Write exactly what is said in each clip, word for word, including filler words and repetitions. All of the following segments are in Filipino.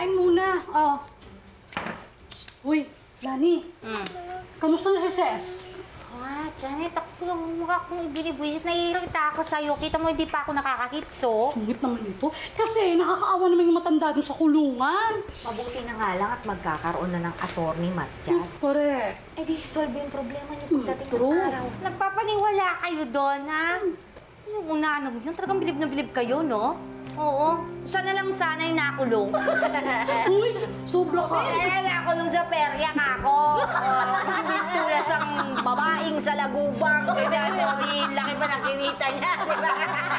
kain muna. Oh. Uy, Lani. Hmm. Kamusta na si Ses? Ah, Janet, ako mukha akong ibinibwisit. Naiirita ako sa'yo. Kita mo, hindi pa ako nakakakitso. Sungit naman ito. Kasi nakakaawa naman yung matanda doon sa kulungan. Mabuti na nga lang at magkakaroon na ng attorney, Matias. Correct. Eh di, solve yung problema niyo pagdating Hmm, ng araw. Nagpapaniwala kayo doon, ha? Yung una, ano yun? Talagang bilib na bilib kayo, no? Oo. Siya na lang sana yung nakulong. Uy, sobra ka. Eh, nakulong sa perya ka ako. Bistula siyang babaeng sa lagubang. Kaya yung laki ba ng kinita niya, di ba?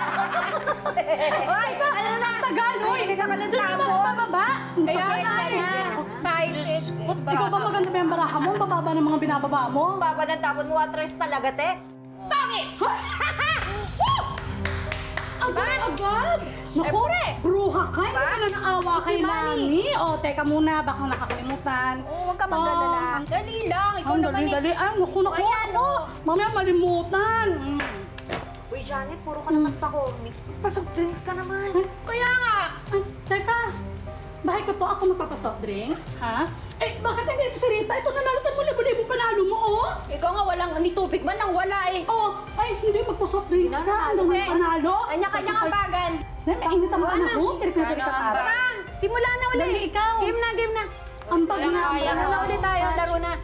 Uy, ano na? Tagal, uy. Hindi ka ka ng tapo. Bababa. Kaya Pakensya na. excited. Ikaw ba maganda ba yung baraha mo? Bababa ng mga binababa mo? Baba ng tapon mo, atres talaga, te. Pangit! Agad-agad! Naku, bruha ka! Hindi ka na naawa kay Lani. O, teka muna, baka nakakalimutan. Oo, huwag ka magdadala. Dali lang, ikaw Ang naman dali-dali. Ay, naku, naku, Ayan, naku. oh. Mamaya malimutan. Mm. Uy, Janet, puro ka na nagpa-cornic. Pasok drinks ka naman. Kaya nga. Ay, teka. Bahay ko to, ako magpapasoft drinks, ha? Eh, bakit hindi ito si Rita? Ito nanalutan mo, libo-libo panalo mo, oh! Ikaw nga walang ni tubig man ang wala eh. Oh, ay, hindi, magpasoft drinks ka. Ang dami panalo. Kanya-kanya nga bagan. Nay, mainit ang anak ko. Tirik-tirik ka para. Tara, simula na ulit. Dali, ikaw. Game na, game na. Ang bag na. kaya. Laro na ulit tayo, laro na.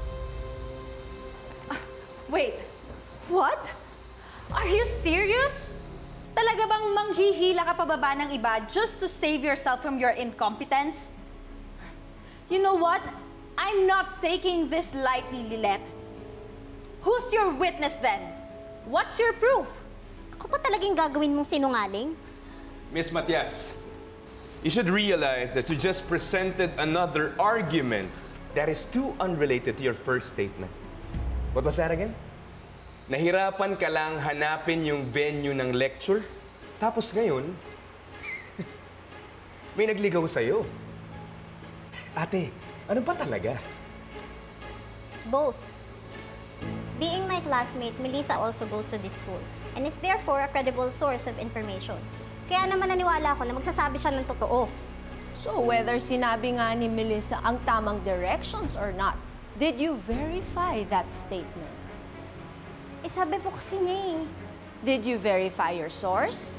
Wait, what? Are you serious? Talaga bang manghihila ka pababa ng iba just to save yourself from your incompetence? You know what? I'm not taking this lightly, Lilette. Who's your witness then? What's your proof? Ako pa talagang gagawin mong sinungaling? Miss Matias, you should realize that you just presented another argument that is too unrelated to your first statement. What was that again? Nahirapan ka lang hanapin yung venue ng lecture, tapos ngayon, may nagligaw sa'yo. Ate, ano ba talaga? Both. Being my classmate, Melissa also goes to this school and is therefore a credible source of information. Kaya naman naniwala ako na magsasabi siya ng totoo. So whether sinabi nga ni Melissa ang tamang directions or not, did you verify that statement? Eh sabi po kasi niya eh. Did you verify your source?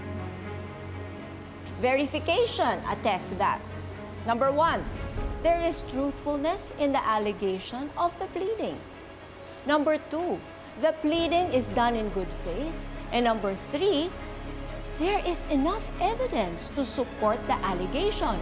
Verification attests that. Number one, there is truthfulness in the allegation of the pleading. Number two, the pleading is done in good faith. And number three, there is enough evidence to support the allegation.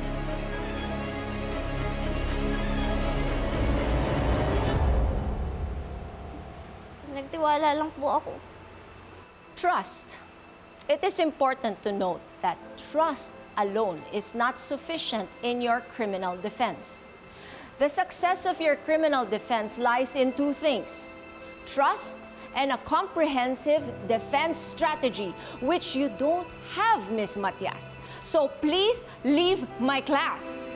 Nagtiwala lang po ako. Trust. It is important to note that trust alone is not sufficient in your criminal defense. The success of your criminal defense lies in two things: trust and a comprehensive defense strategy, which you don't have, Miss Matias. So please leave my class.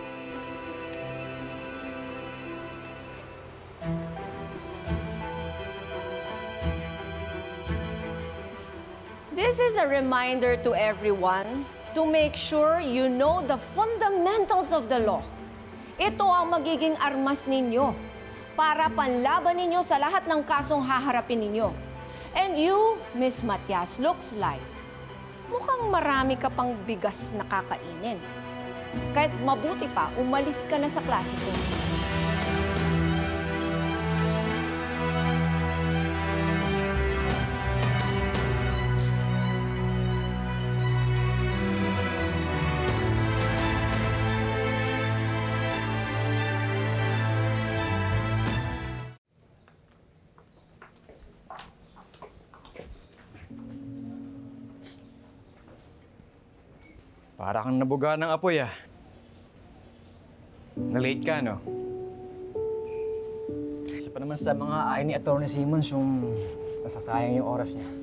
This is a reminder to everyone to make sure you know the fundamentals of the law. Ito ang magiging armas ninyo para panlaban ninyo sa lahat ng kasong haharapin ninyo. And you, Miss Matias, looks like mukhang marami ka pang bigas na kakainin. Kahit mabuti pa, umalis ka na sa klase ko. Para kang nabuga ng apoy, ah. Na-late ka, no? Isa pa naman sa mga ay ni Atty. Simmons yung nasasayang yung oras niya.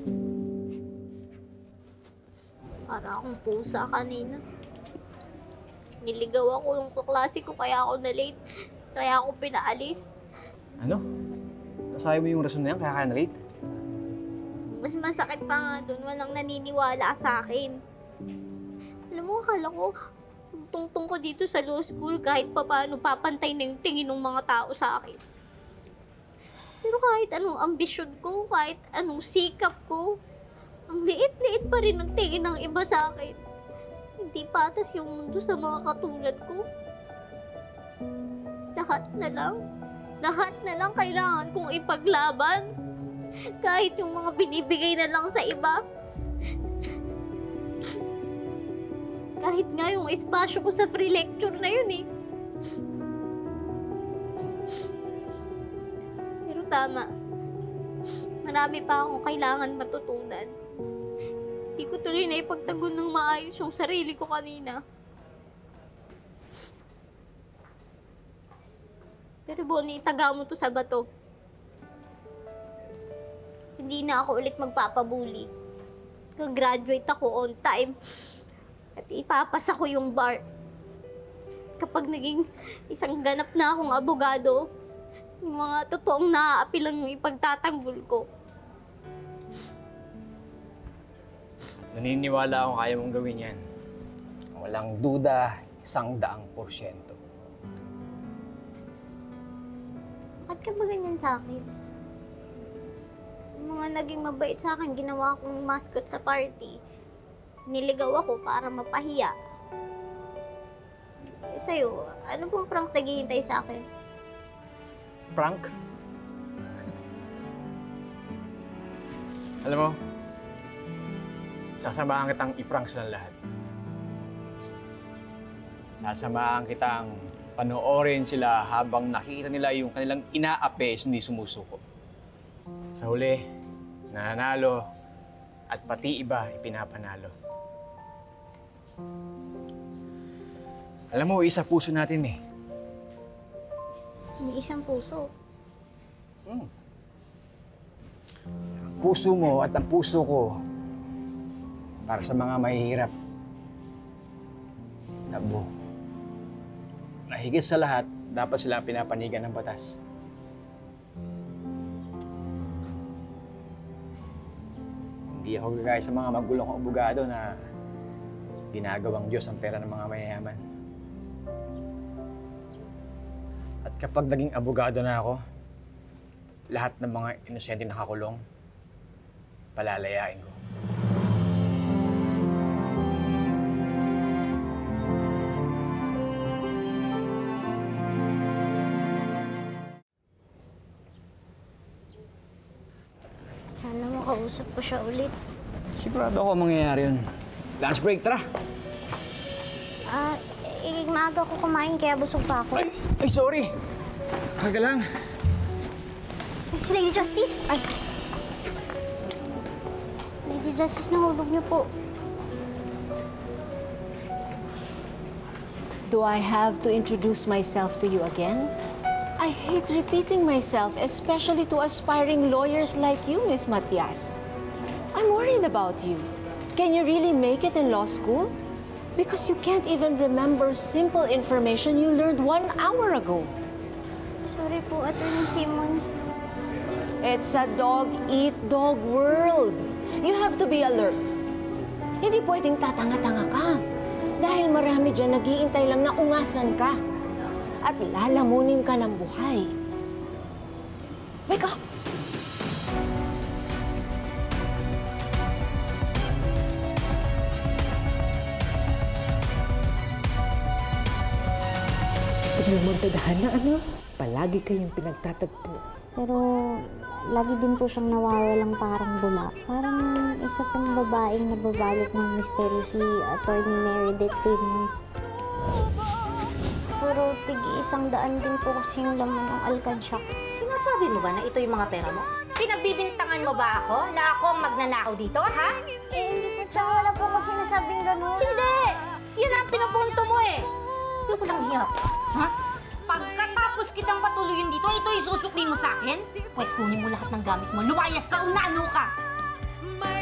Para akong pusa kanina. Niligaw ako ng kaklase ko kaya ako na-late. Kaya ako pinaalis. Ano? Nasabi mo yung rason na yan kaya ka na-late? Mas masakit pa nga dun, walang naniniwala sa akin. Alam mo, akala ko, tungtong ko dito sa law school kahit pa paano papantay na yung tingin ng mga tao sa akin. Pero kahit anong ambisyon ko, kahit anong sikap ko, ang liit-liit pa rin ang tingin ng iba sa akin. Hindi patas yung mundo sa mga katulad ko. Lahat na lang, lahat na lang kailangan kong ipaglaban. Kahit yung mga binibigay na lang sa iba. Kahit nga yung espasyo ko sa free lecture na yun eh. Pero tama. Marami pa akong kailangan matutunan. Hindi ko tuloy na ipagtanggol ng maayos yung sarili ko kanina. Pero Bonnie, itaga mo to sa bato. Hindi na ako ulit magpapabuli. Gagraduate ako on time. At ipapasa ko yung bar. Kapag naging isang ganap na akong abogado, yung mga totoong naaapi lang yung ipagtatanggol ko. Naniniwala akong kaya mong gawin yan. Walang duda, isang daang porsyento. Bakit ka ba ganyan sa akin? Yung mga naging mabait sa akin, ginawa akong mascot sa party. Niligaw ako para mapahiya. Eh, sa'yo, ano pong prank naghihintay sa akin? Prank? Alam mo, sasamahan kitang i-prank sa lahat. Sasamahan kitang panoorin sila habang nakikita nila yung kanilang inaapi hindi sumusuko. Sa huli, nananalo at pati iba ipinapanalo. Alam mo, isa puso natin eh. May isang puso. Hmm. Ang puso mo at ang puso ko para sa mga mahihirap. Labo. Nahigit sa lahat, dapat sila pinapanigan ng batas. Hindi ako gagaya sa mga magulong kong abogado na ginagawang Diyos ang pera ng mga mayayaman. At kapag naging abogado na ako, lahat ng mga inosente nakakulong, palalayain ko. Sana makausap ko siya ulit. Sigurado ako mangyayari yun. Lunch break, tara! Ah, eh, maaga ko kumain kaya busog pa ako. Ay, ay sorry! Haga lang. Ay, si Lady Justice! Ay! Lady Justice, nahulog niyo po. Do I have to introduce myself to you again? I hate repeating myself, especially to aspiring lawyers like you, Miss Matias. I'm worried about you. Can you really make it in law school? Because you can't even remember simple information you learned one hour ago. Sorry po, Attorney Simmons. It's a dog-eat-dog world. You have to be alert. Hindi pwedeng tatanga-tanga ka. Dahil marami dyan nag-iintay lang na ungasan ka. At lalamunin ka ng buhay. Wake up! Pag naman tadhana, ano? Palagi kayong pinagtatagpo. Pero lagi din po siyang nawawalang parang bula. Parang isa pong babaeng nababalot ng misteryo si Attorney Meredith Simmons. Pero tigi isang daan din po kasi yung laman ng alkansya. Sinasabi mo ba na ito yung mga pera mo? Pinagbibintangan mo ba ako na ako ang magnanakaw dito, ha? Eh, hindi po siya. Wala po ako sinasabing ganun. Hindi! Yan ang pinupunto mo eh! Hindi ko lang hiya. Ha? Pagkatapos kitang patuloyin dito, ito isusukli mo sa akin? Pwes kunin mo lahat ng gamit mo. Lumayas ka o nano ka!